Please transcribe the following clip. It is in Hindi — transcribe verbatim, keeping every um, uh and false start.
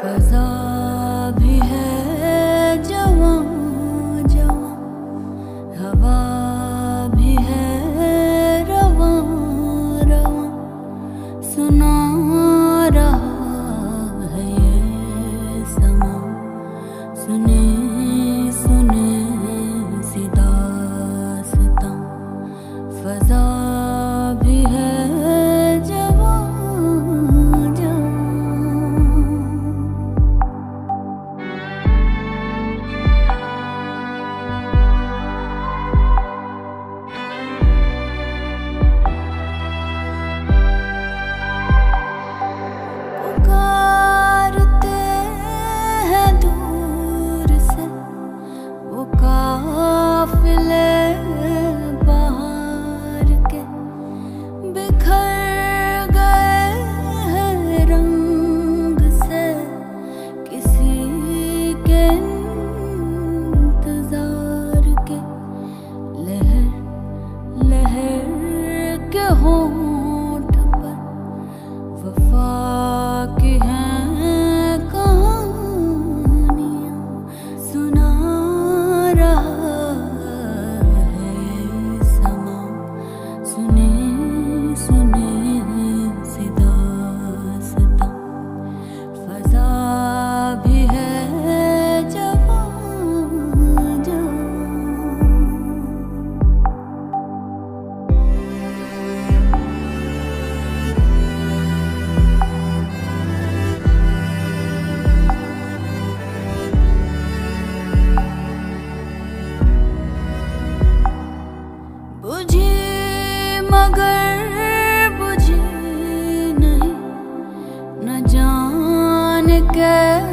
फजा भी है जवां जवां, हवा भी है रवां रवां, सुना रहा है ये समा। सुने सुने सी दास्तां, फजा भी है होंठ पर वफा की हैं कहानियां, सुना रहा है समा। सुने सुने सी दास्तां, फजा भी है जवां जवां। बुझी मगर बुझी नहीं, न जान कैसे